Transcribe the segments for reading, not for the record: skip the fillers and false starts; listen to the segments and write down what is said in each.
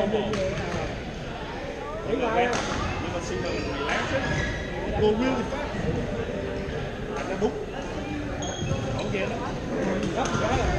nhưng mà xin được relax á, go really fast, nó đúng, không kia đó, gấp cái là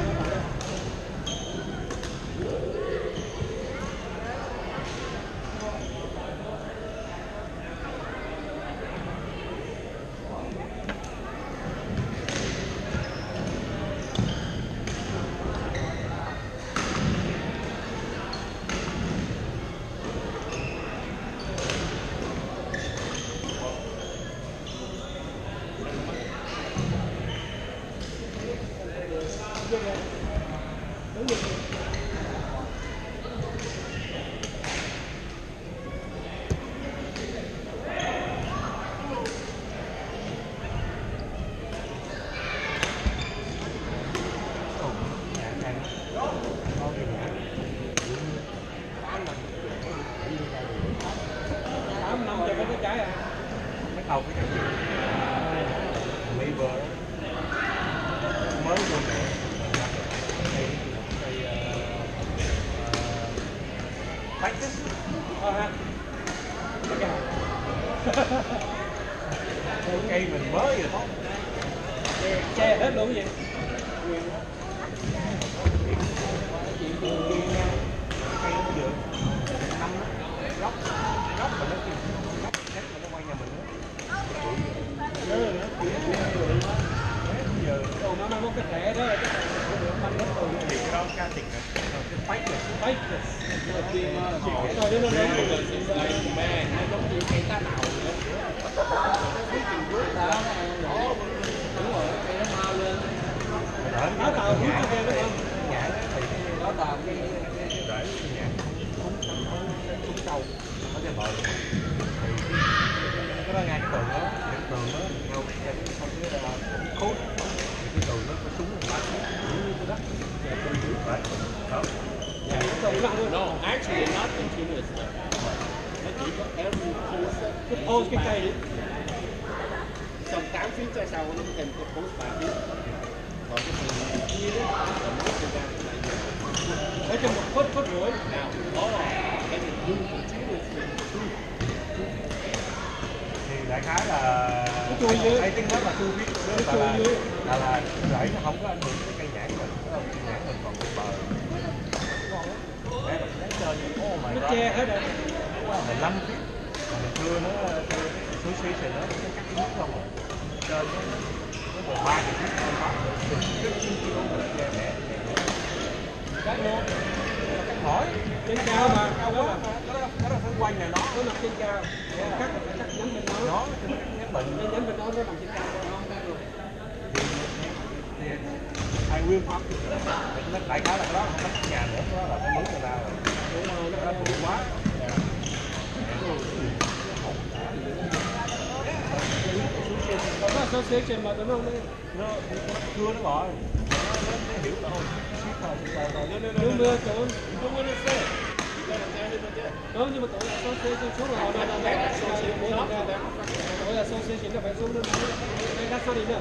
đầu cái liver mới vô mẹ practice cây mình mới rồi đó che hết luôn vậy. Cây nó được năm góc góc mà nó chết mà nó quay nhà mình giờ nó có cái thẻ đó thì cái đó ca tiền cái fake rồi nó giống như cây tá nào đúng rồi cây nó mau lên nó tàu hút cái kia đúng không nhãn thì nó tàu cái rễ nhãn trúng sâu nó cái bờ cái đó ngay cái tường đó nhau không cái khối cái tường nó có súng lại đó No, actually not continuous. Nó chỉ có every post cái cây xong 8 phút cho sau nó kèm cái post 3 phút. Còn cái phần kia đó là nó sẽ ra lại ở trong một phút rưỡi nào đó cái gì luôn continuously thì đại khái là ai tiếng nói là tôi biết là rễ nó không có ảnh hưởng tới cây nhãn mình cây nhãn mình còn cái bờ để mình lấy trên nó che hết rồi 15 feet mình cưa nó suối xí thì nó cắt cái nước không rồi trên nó còn 3 feet không có che mẹ cái nó cắt hỏi trên cao mà cao quá cái đó phải quanh này nó nằm trên cao cắt nhánh bên nó nhánh bệnh nhánh bên nó nằm trên cao nó ai nguyên pháp nó đại khái là cái đó không có nhà nữa đó là cái mướn người ta rồi nó bự quá nó association mà tụi nó cưa nó gọi nó hiểu là thôi nhưng mưa tụi không nhưng mà tụi association xuống là họ tụi association nó phải xuống đó that's not enough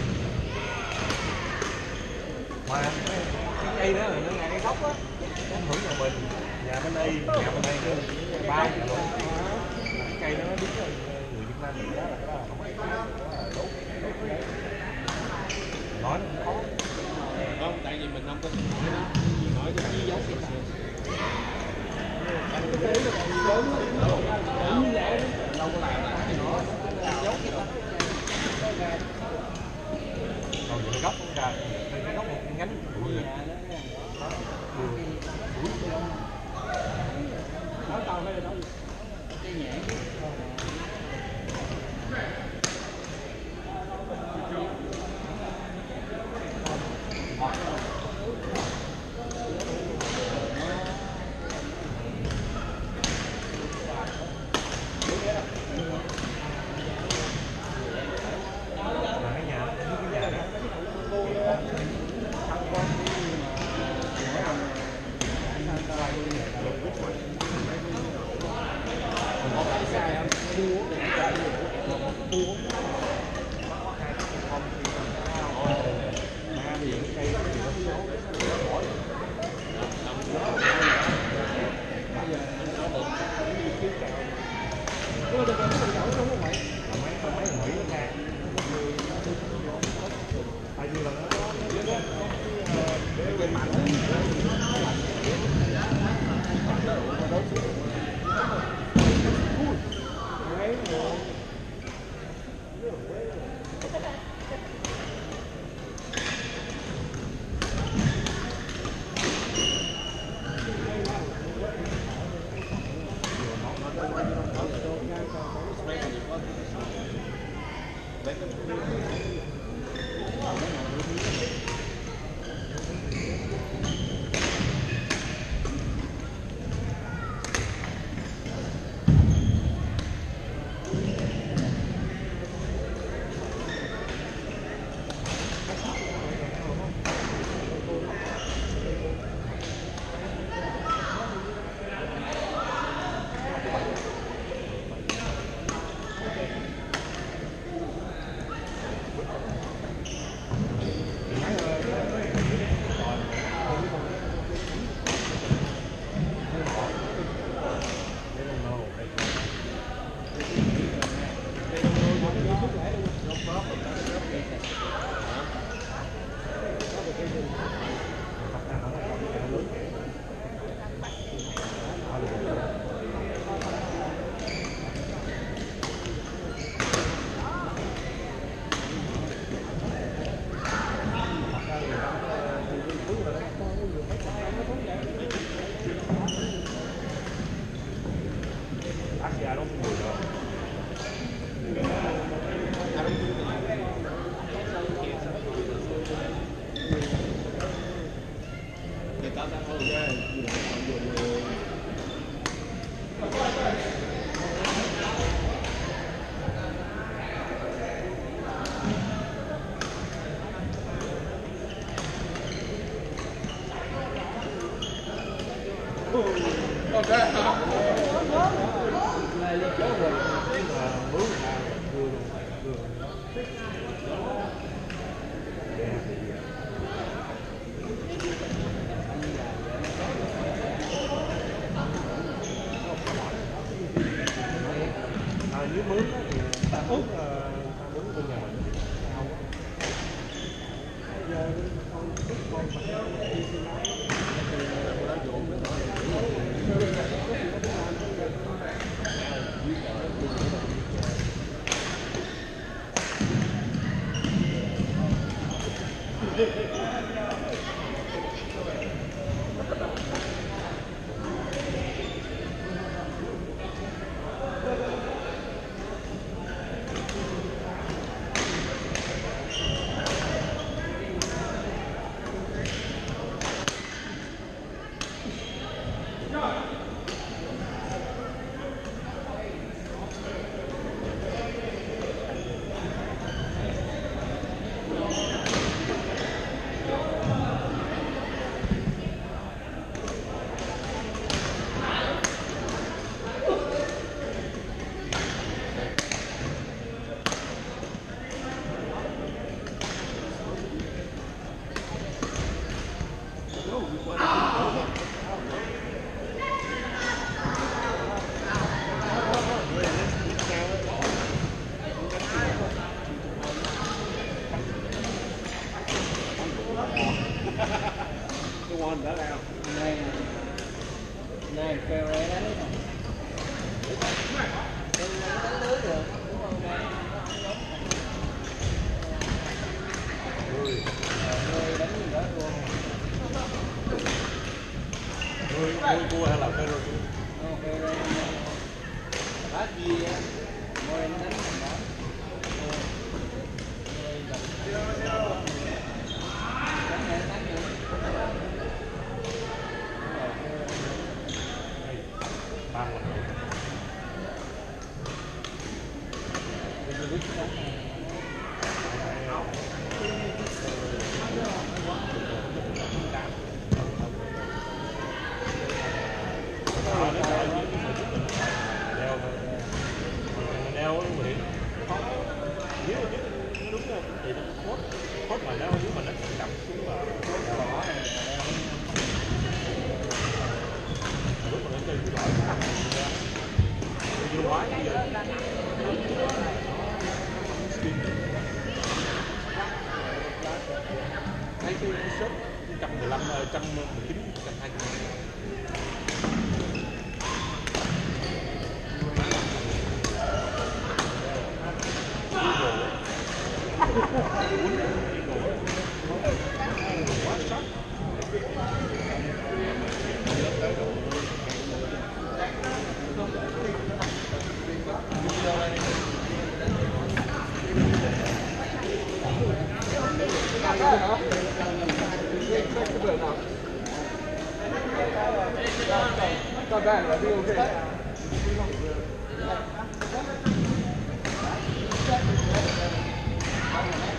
mà cái cây đó là nó ngay cái gốc á nó ảnh hưởng nhà mình nhà bên đây ba nhà luôn cái cây đó nó đúng là người Việt Nam mình đó là cái đó không phải đốt nói nó cũng khó không tại vì mình không có nói cái gì giống đâu có làm nó giống cái đó còn những cái gốc nó ra cái gốc một nhánh nó tàu hay là đâu cái nhãn người ta đang ngồi ra dưới mướn thì ta mướn bên nhà mình cái one đó nào này kêu đấy đánh lưới được đúng không đây người đánh gì đó luôn nuôi cua hay là cây rồi ok đây bát gì ngồi đánh thằng đó ban là đeo nó Nguyễn nếu nó đúng rồi thì nó phốt mà nếu mà nó đập xuống là lúc mà nó chơi cái loại vô quá giờ thấy cái shop 115 119 120 Not bad, I think okay.